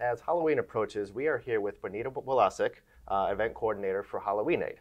as Halloween approaches, we are here with Bonita Walasek, event coordinator for Halloween Aid.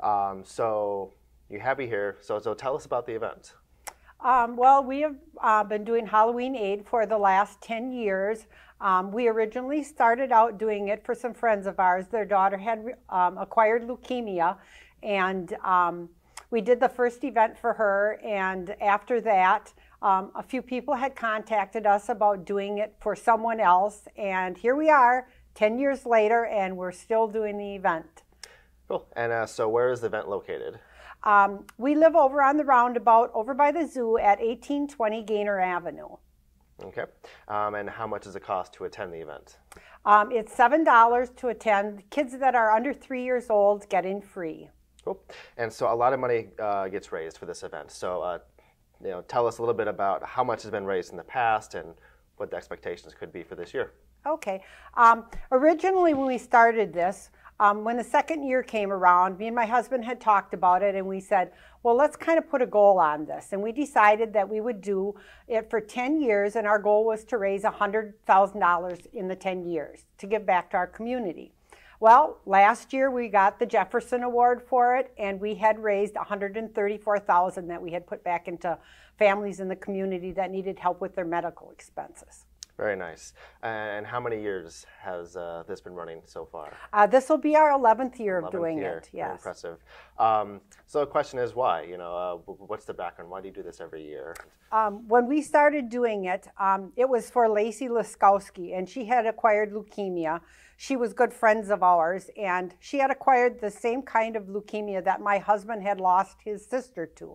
So you have me here, so tell us about the event. Well, we have been doing Halloween Aid for the last 10 years. We originally started out doing it for some friends of ours. Their daughter had acquired leukemia, and we did the first event for her, and after that, a few people had contacted us about doing it for someone else, and here we are 10 years later, and we're still doing the event. Cool. And so where is the event located? We live over on the roundabout over by the zoo at 1820 Gaynor Avenue. Okay. And how much does it cost to attend the event? It's $7 to attend. Kids that are under 3 years old get in free. Cool. And so a lot of money gets raised for this event. So tell us a little bit about how much has been raised in the past and what the expectations could be for this year. Okay. Originally when we started this, when the second year came around, me and my husband had talked about it, and we said, well, let's kind of put a goal on this. And we decided that we would do it for 10 years, and our goal was to raise $100,000 in the 10 years to give back to our community. Well, last year we got the Jefferson Award for it, and we had raised $134,000 that we had put back into families in the community that needed help with their medical expenses. Very nice. And how many years has this been running so far? This will be our 11th year of doing it. Yes. Very impressive. So the question is why? What's the background? Why do you do this every year? When we started doing it, it was for Lacey Laskowski, and she had acquired leukemia. She was good friends of ours, and she had acquired the same kind of leukemia that my husband had lost his sister to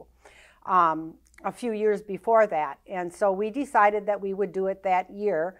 a few years before that. And so we decided that we would do it that year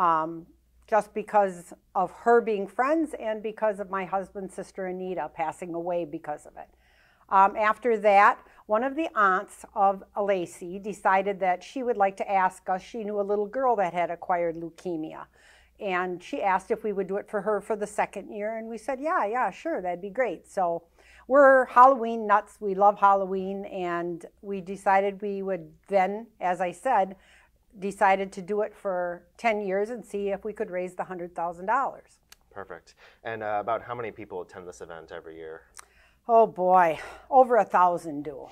just because of her being friends and because of my husband's sister Anita passing away because of it. After that, one of the aunts of Lacey decided that she would like to ask us. She knew a little girl that had acquired leukemia, and she asked if we would do it for her for the second year, and we said, yeah, sure, that'd be great. So we're Halloween nuts. We love Halloween, and we decided we would then, as I said, decided to do it for 10 years and see if we could raise the $100,000. Perfect. And about how many people attend this event every year? Oh boy, over 1,000 do.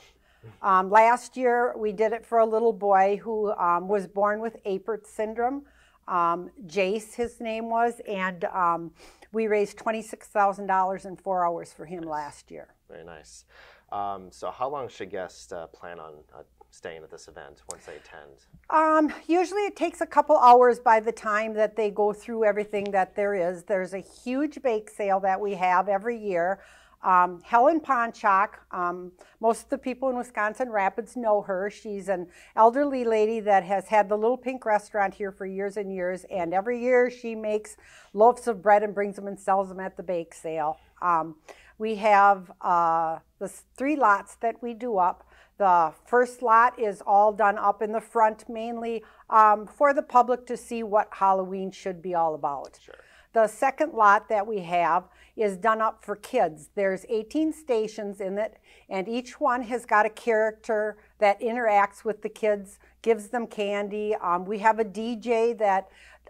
Last year we did it for a little boy who was born with Apert syndrome. Jace, his name was, and we raised $26,000 in 4 hours for him last year. Very nice. So how long should guests plan on staying at this event once they attend? Usually it takes a couple hours by the time that they go through everything that there is. There's a huge bake sale that we have every year. Helen Ponchak, most of the people in Wisconsin Rapids know her. She's an elderly lady that has had the Little Pink restaurant here for years and years, and every year she makes loaves of bread and brings them and sells them at the bake sale. We have the 3 lots that we do up. The first lot is all done up in the front, mainly for the public to see what Halloween should be all about. Sure. The second lot that we have is done up for kids. There's 18 stations in it, and each one has got a character that interacts with the kids, gives them candy. We have a DJ that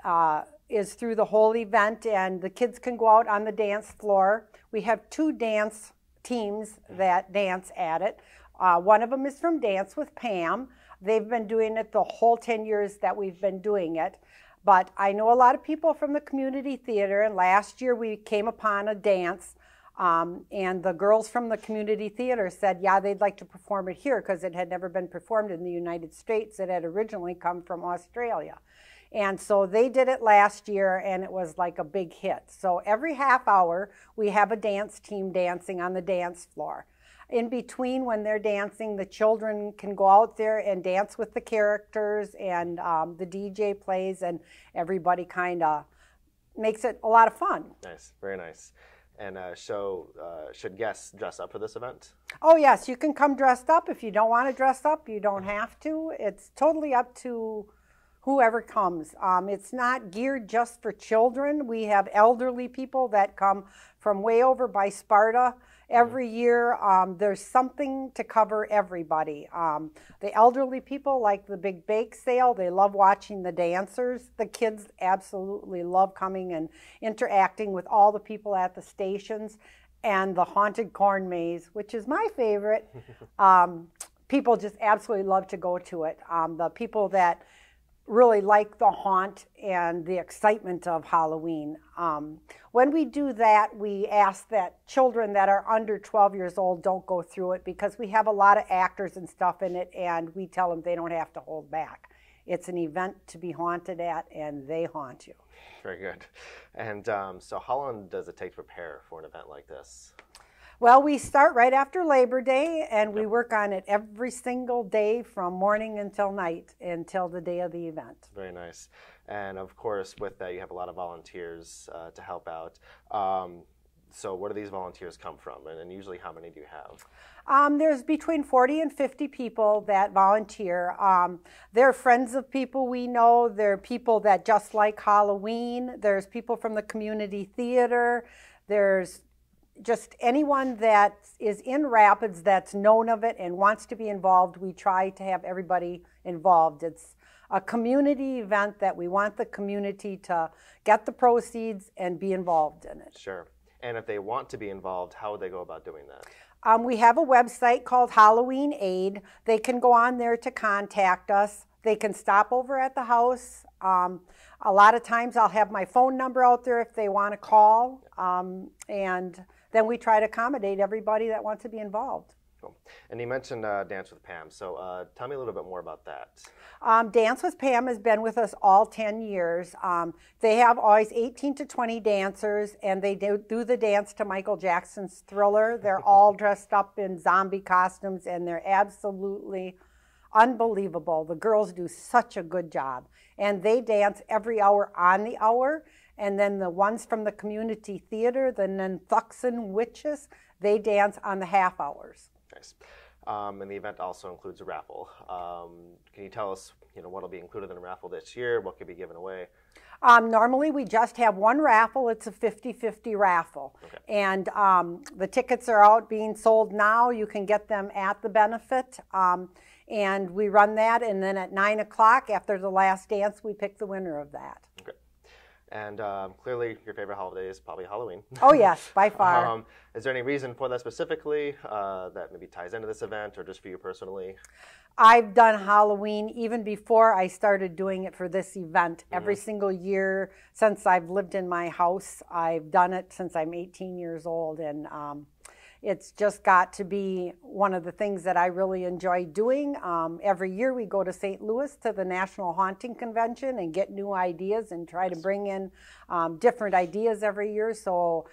is through the whole event, and the kids can go out on the dance floor. We have 2 dance teams that dance at it. One of them is from Dance with Pam. They've been doing it the whole 10 years that we've been doing it. But I know a lot of people from the community theater, and last year we came upon a dance, and the girls from the community theater said, yeah, they'd like to perform it here because it had never been performed in the United States. It had originally come from Australia. And so they did it last year, and it was like a big hit. So every half hour, we have a dance team dancing on the dance floor. In between, when they're dancing, the children can go out there and dance with the characters, and the DJ plays, and everybody kind of makes it a lot of fun. Nice, very nice. And should guests dress up for this event? Oh yes, you can come dressed up. If you don't want to dress up, you don't have to. It's totally up to whoever comes. It's not geared just for children. We have elderly people that come from way over by Sparta every year. There's something to cover everybody. The elderly people like the big bake sale. They love watching the dancers. The kids absolutely love coming and interacting with all the people at the stations. And the haunted corn maze, which is my favorite. People just absolutely love to go to it. The people that really like the haunt and the excitement of Halloween. When we do that, we ask that children that are under 12 years old don't go through it, because we have a lot of actors and stuff in it, and we tell them they don't have to hold back. It's an event to be haunted at, and they haunt you. Very good. And so how long does it take to prepare for an event like this? Well, we start right after Labor Day, and we work on it every single day from morning until night, until the day of the event. Very nice. And of course, with that, you have a lot of volunteers to help out. So where do these volunteers come from? And usually how many do you have? There's between 40 and 50 people that volunteer. They're friends of people we know. They're people that just like Halloween. There's people from the community theater. There's just anyone that is in Rapids that's known of it and wants to be involved. We try to have everybody involved. It's a community event that we want the community to get the proceeds and be involved in it. Sure. And if they want to be involved, how would they go about doing that? We have a website called Halloween Aid. They can go on there to contact us. They can stop over at the house. A lot of times I'll have my phone number out there if they want to call. And then we try to accommodate everybody that wants to be involved. Cool. And you mentioned Dance with Pam, so tell me a little bit more about that. Dance with Pam has been with us all 10 years. They have always 18 to 20 dancers, and they do the dance to Michael Jackson's Thriller. They're all dressed up in zombie costumes, and they're absolutely unbelievable. The girls do such a good job, and they dance every hour on the hour. And then the ones from the community theater, the Nantuxan Witches, they dance on the half hours. Nice. And the event also includes a raffle. Can you tell us, what will be included in the raffle this year? What could be given away? Normally we just have one raffle. It's a 50-50 raffle. Okay. And the tickets are out being sold now. You can get them at the benefit. And we run that, and then at 9 o'clock after the last dance, we pick the winner of that. Okay. And clearly your favorite holiday is probably Halloween. Oh yes, by far. Is there any reason for that specifically that maybe ties into this event, or just for you personally? I've done Halloween even before I started doing it for this event. Every single year since I've lived in my house, I've done it since I'm 18 years old, and it's just got to be one of the things that I really enjoy doing. Every year we go to St. Louis to the National Haunting Convention and get new ideas and try to bring in different ideas every year. So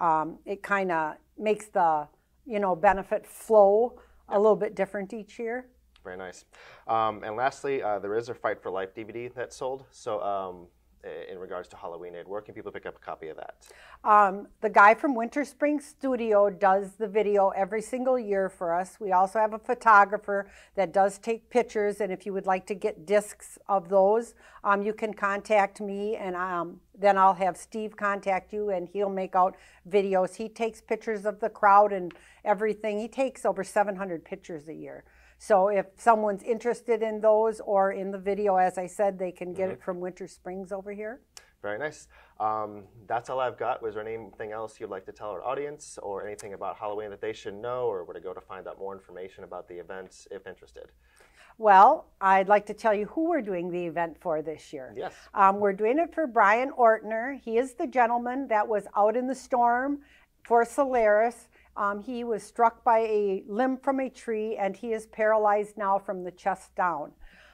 it kind of makes the benefit flow a little bit different each year. Very nice. And lastly, there is a Fight for Life DVD that's sold. So in regards to Halloween Aid, where can people pick up a copy of that? The guy from Winter Spring Studio does the video every single year for us. We also have a photographer that does take pictures, and if you would like to get discs of those, you can contact me, and then I'll have Steve contact you, and he'll make out videos. He takes pictures of the crowd and everything. He takes over 700 pictures a year. So if someone's interested in those or in the video, as I said, they can get it from Winter Springs over here. Very nice. That's all I've got. Was there anything else you'd like to tell our audience, or anything about Halloween that they should know, or where to go to find out more information about the events if interested? Well, I'd like to tell you who we're doing the event for this year. Yes. We're doing it for Brian Ortner. He is the gentleman that was out in the storm for Solaris. He was struck by a limb from a tree, and he is paralyzed now from the chest down.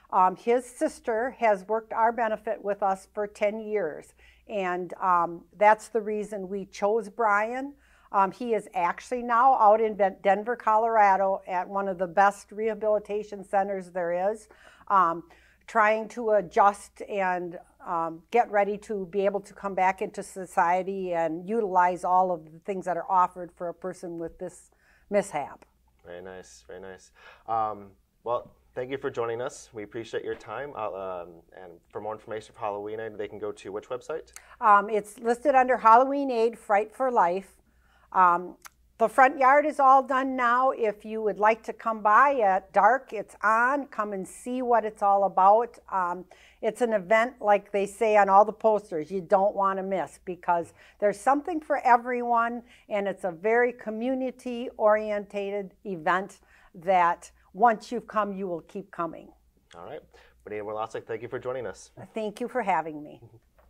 His sister has worked our benefit with us for 10 years, and that's the reason we chose Brian. He is actually now out in Denver, Colorado at one of the best rehabilitation centers there is, trying to adjust and get ready to be able to come back into society and utilize all of the things that are offered for a person with this mishap. Very nice, very nice. Well, Thank you for joining us. We appreciate your time. And for more information for Halloween Aid, they can go to which website? It's listed under Halloween Aid, Fright for Life. The front yard is all done now. If you would like to come by at dark, it's on. Come and see what it's all about. It's an event, like they say on all the posters, you don't want to miss, because there's something for everyone, and it's a very community-orientated event that once you've come, you will keep coming. All right. Bonita Morlasek, thank you for joining us. Thank you for having me.